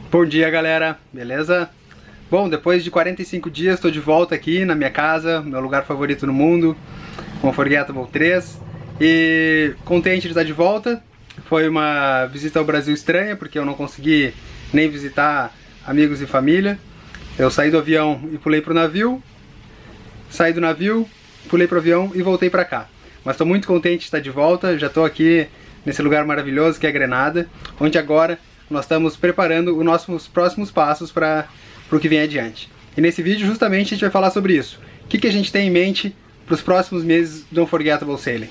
Bom dia, galera, beleza? Bom, depois de 45 dias estou de volta aqui na minha casa, meu lugar favorito no mundo, com Unforgettable 3, e contente de estar de volta. Foi uma visita ao Brasil estranha, porque eu não consegui nem visitar amigos e família. Eu saí do avião e pulei pro navio, saí do navio, pulei pro avião e voltei pra cá. Mas estou muito contente de estar de volta, já estou aqui nesse lugar maravilhoso que é Grenada, onde agora nós estamos preparando os nossos próximos passos para o que vem adiante. E nesse vídeo justamente a gente vai falar sobre isso. O que a gente tem em mente para os próximos meses do Unforgettable Sailing.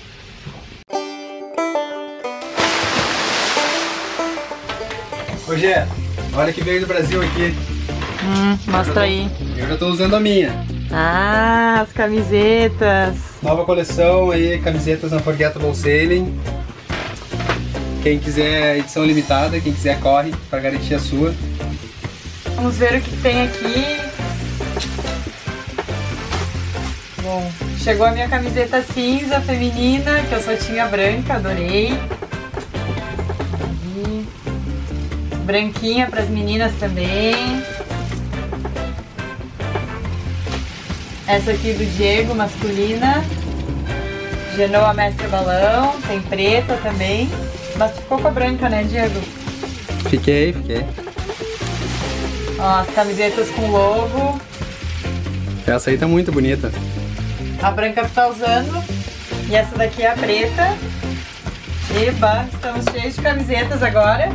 Ô Gê, olha que veio do Brasil aqui. Mostra aí. Eu já estou usando a minha. Ah, as camisetas. Nova coleção aí, camisetas Unforgettable Sailing. Quem quiser edição limitada, quem quiser corre para garantir a sua. Vamos ver o que tem aqui. Bom, chegou a minha camiseta cinza feminina, que eu só tinha branca, adorei. E branquinha para as meninas também. Essa aqui do Diego, masculina. Genoa Mestre Balão, tem preta também. Mas tu ficou com a branca, né, Diego? Fiquei. Ó, as camisetas com logo. Essa aí tá muito bonita. A branca tu tá usando. E essa daqui é a preta. Eba, estamos cheios de camisetas agora.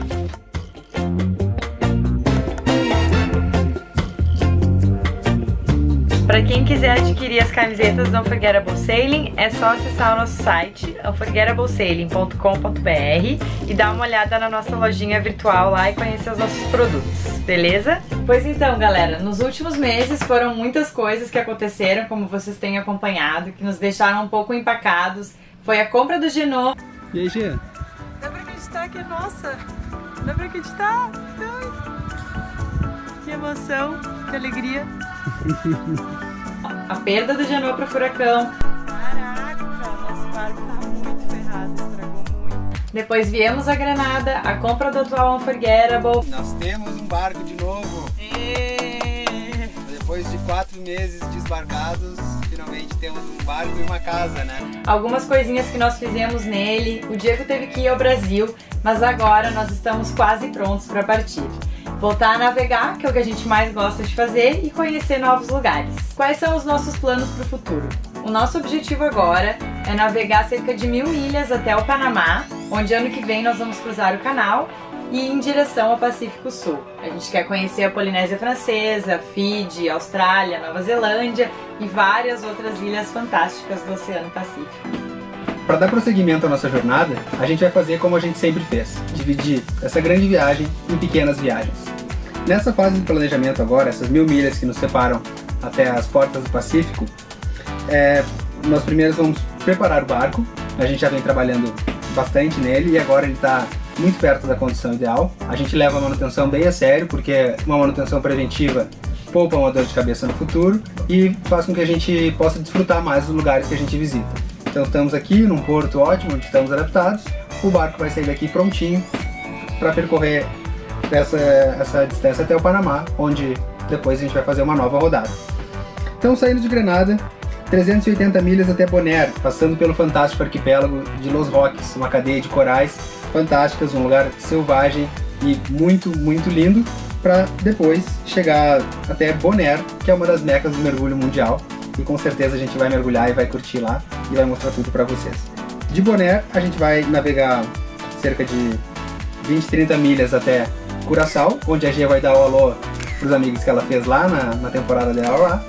Para quem quiser adquirir as camisetas do Unforgettable Sailing, é só acessar o nosso site, unforgettablesailing.com.br, e dar uma olhada na nossa lojinha virtual lá e conhecer os nossos produtos, beleza? Pois então, galera, nos últimos meses foram muitas coisas que aconteceram, como vocês têm acompanhado, que nos deixaram um pouco empacados. Foi a compra do Genoa. E aí, Gê? Dá pra acreditar que é nossa? Dá pra acreditar? Que emoção, que alegria. A perda do Genoa pro furacão. Caraca, nosso barco tá muito ferrado, estragou muito. Depois viemos a Grenada, a compra do atual Unforgettable. Nós temos um barco de novo. Depois de 4 meses desbarcados, finalmente temos um barco e uma casa, né? Algumas coisinhas que nós fizemos nele. O Diego teve que ir ao Brasil, mas agora nós estamos quase prontos para partir. Voltar a navegar, que é o que a gente mais gosta de fazer, e conhecer novos lugares. Quais são os nossos planos para o futuro? O nosso objetivo agora é navegar cerca de 1000 milhas até o Panamá, onde ano que vem nós vamos cruzar o canal e ir em direção ao Pacífico Sul. A gente quer conhecer a Polinésia Francesa, Fiji, Austrália, Nova Zelândia e várias outras ilhas fantásticas do Oceano Pacífico. Para dar prosseguimento à nossa jornada, a gente vai fazer como a gente sempre fez, dividir essa grande viagem em pequenas viagens. Nessa fase de planejamento agora, essas 1000 milhas que nos separam até as portas do Pacífico, nós primeiro vamos preparar o barco. A gente já vem trabalhando bastante nele e agora ele está muito perto da condição ideal. A gente leva a manutenção bem a sério, porque uma manutenção preventiva poupa uma dor de cabeça no futuro e faz com que a gente possa desfrutar mais dos lugares que a gente visita. Então estamos aqui num porto ótimo, onde estamos adaptados. O barco vai sair daqui prontinho para percorrer essa distância até o Panamá, onde depois a gente vai fazer uma nova rodada. Então, saindo de Grenada, 380 milhas até Bonaire, passando pelo fantástico arquipélago de Los Roques, uma cadeia de corais fantásticas, um lugar selvagem e muito, muito lindo, para depois chegar até Bonaire, que é uma das mecas do mergulho mundial, e com certeza a gente vai mergulhar e vai curtir lá e vai mostrar tudo para vocês. De Bonaire a gente vai navegar cerca de 20, 30 milhas até Curaçao, onde a Gia vai dar o alô para os amigos que ela fez lá na temporada dela lá.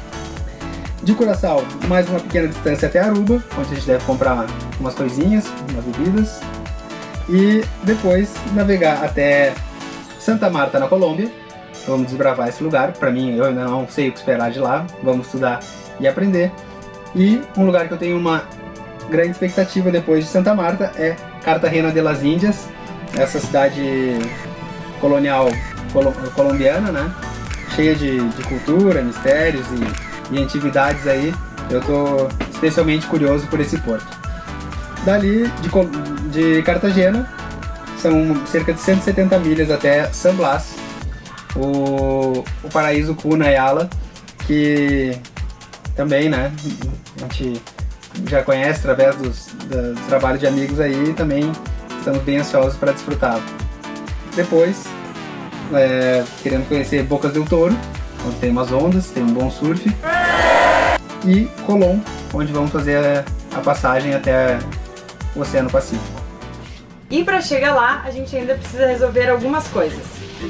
De Curaçao, mais uma pequena distância até Aruba, onde a gente deve comprar umas coisinhas, umas bebidas. E depois navegar até Santa Marta, na Colômbia. Vamos desbravar esse lugar. Para mim, eu ainda não sei o que esperar de lá. Vamos estudar e aprender. E um lugar que eu tenho uma grande expectativa depois de Santa Marta é Cartagena de las Indias, essa cidade colonial colombiana, né? Cheia de cultura, mistérios e antiguidades aí. Eu estou especialmente curioso por esse porto. Dali, de Cartagena, São cerca de 170 milhas até San Blas, o paraíso Cunayala, que também, né, a gente já conhece através dos trabalhos de amigos aí, e também estamos bem ansiosos para desfrutá-lo. Depois, querendo conhecer Bocas del Toro, onde tem umas ondas, tem um bom surf, e Colón, onde vamos fazer a passagem até o Oceano Pacífico. E para chegar lá, a gente ainda precisa resolver algumas coisas.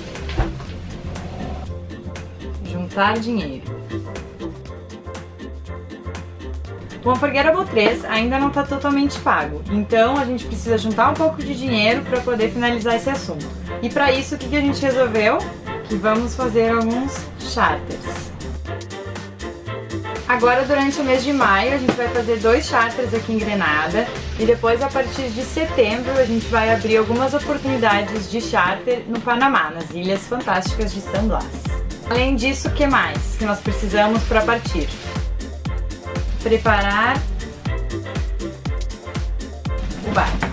Juntar dinheiro. O Unforgettable 3 ainda não está totalmente pago, então a gente precisa juntar um pouco de dinheiro para poder finalizar esse assunto. E para isso, o que a gente resolveu? Que vamos fazer alguns charters. Agora, durante o mês de maio, a gente vai fazer 2 charters aqui em Grenada e depois, a partir de setembro, a gente vai abrir algumas oportunidades de charter no Panamá, nas Ilhas Fantásticas de San Blas. Além disso, o que mais que nós precisamos para partir? Preparar o barco.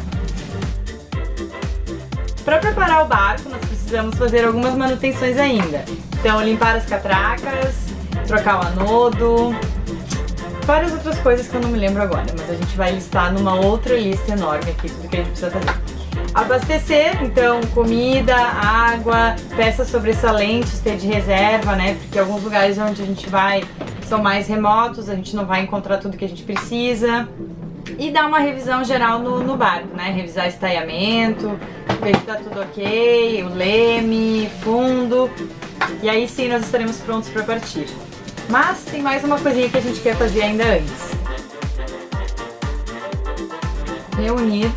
Para preparar o barco, nós precisamos fazer algumas manutenções ainda. Então, limpar as catracas, trocar o anodo, várias outras coisas que eu não me lembro agora, mas a gente vai listar numa outra lista enorme aqui tudo que a gente precisa fazer. Abastecer, então, comida, água, peças sobressalentes, ter de reserva, né? Porque alguns lugares onde a gente vai são mais remotos, a gente não vai encontrar tudo que a gente precisa. E dar uma revisão geral no barco, né? Revisar estaiamento, ver se tá tudo ok, o leme, fundo. E aí sim nós estaremos prontos para partir. Mas tem mais uma coisinha que a gente quer fazer ainda antes. Reunir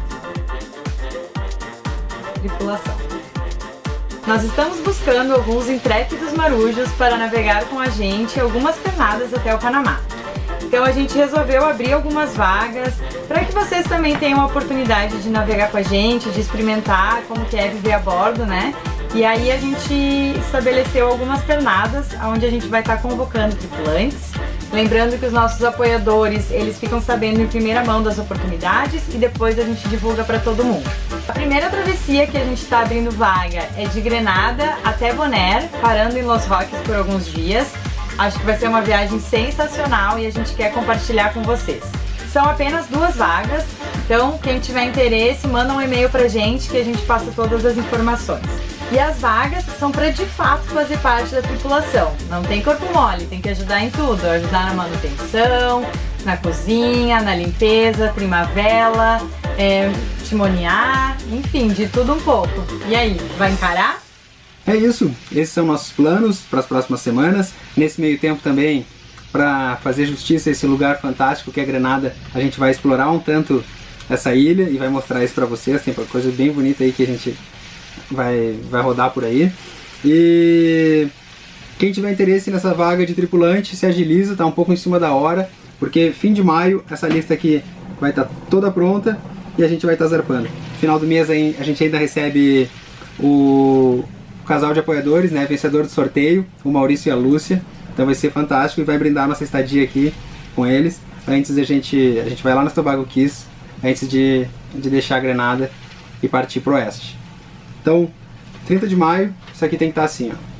tripulação. Nós estamos buscando alguns intrépidos marujos para navegar com a gente algumas pernadas até o Panamá. Então a gente resolveu abrir algumas vagas para que vocês também tenham a oportunidade de navegar com a gente, de experimentar como que é viver a bordo, né? E aí a gente estabeleceu algumas pernadas onde a gente vai estar convocando tripulantes. Lembrando que os nossos apoiadores, eles ficam sabendo em primeira mão das oportunidades e depois a gente divulga para todo mundo. A primeira travessia que a gente está abrindo vaga é de Grenada até Bonaire, parando em Los Roques por alguns dias. Acho que vai ser uma viagem sensacional e a gente quer compartilhar com vocês. São apenas 2 vagas, então quem tiver interesse, manda um e-mail pra gente que a gente passa todas as informações. E as vagas são para de fato fazer parte da tripulação. Não tem corpo mole, tem que ajudar em tudo. Ajudar na manutenção, na cozinha, na limpeza, trimar vela, timonear, enfim, de tudo um pouco. E aí, vai encarar? É isso, esses são nossos planos para as próximas semanas. Nesse meio tempo também, para fazer justiça a esse lugar fantástico que é Grenada, a gente vai explorar um tanto essa ilha e vai mostrar isso para vocês. Tem coisa bem bonita aí que a gente vai rodar por aí. E quem tiver interesse nessa vaga de tripulante, se agiliza, tá um pouco em cima da hora, porque fim de maio essa lista aqui vai estar toda pronta e a gente vai estar zarpando. No final do mês aí, a gente ainda recebe o casal de apoiadores, né, vencedor do sorteio, o Maurício e a Lúcia. Então vai ser fantástico e vai brindar nossa estadia aqui com eles. Antes a gente vai lá no Tobago Kiss, antes de deixar a Grenada e partir pro oeste. Então, 30 de maio, isso aqui tem que estar assim, ó.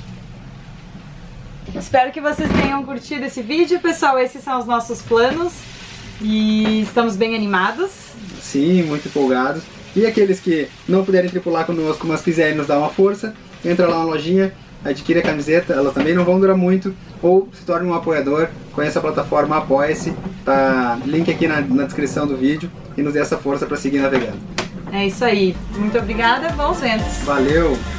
Espero que vocês tenham curtido esse vídeo, pessoal. Esses são os nossos planos e estamos bem animados. Sim, muito empolgados. E aqueles que não puderem tripular conosco, mas quiserem nos dar uma força, entra lá na lojinha, adquire a camiseta, elas também não vão durar muito, ou se torne um apoiador, conheça a plataforma Apoia-se, tá link aqui na descrição do vídeo e nos dê essa força para seguir navegando. É isso aí. Muito obrigada, bons ventos. Valeu!